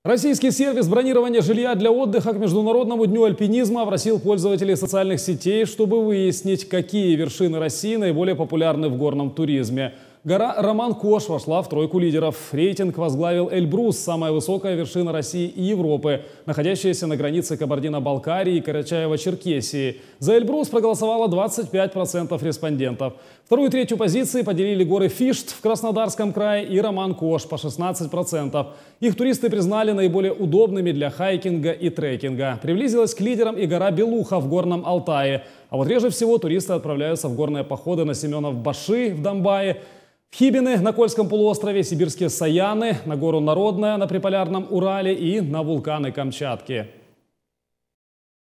Российский сервис бронирования жилья для отдыха к Международному дню альпинизма опросил пользователей социальных сетей, чтобы выяснить, какие вершины России наиболее популярны в горном туризме. Гора Роман-Кош вошла в тройку лидеров. Рейтинг возглавил Эльбрус, самая высокая вершина России и Европы, находящаяся на границе Кабардино-Балкарии и Карачаево-Черкесии. За Эльбрус проголосовало 25% респондентов. Вторую и третью позиции поделили горы Фишт в Краснодарском крае и Роман-Кош по 16%. Их туристы признали наиболее удобными для хайкинга и трекинга. Приблизилась к лидерам и гора Белуха в Горном Алтае. А вот реже всего туристы отправляются в горные походы на Семенов-Баши в Домбае, в Хибины на Кольском полуострове, сибирские Саяны, на гору Народная на Приполярном Урале и на вулканы Камчатки.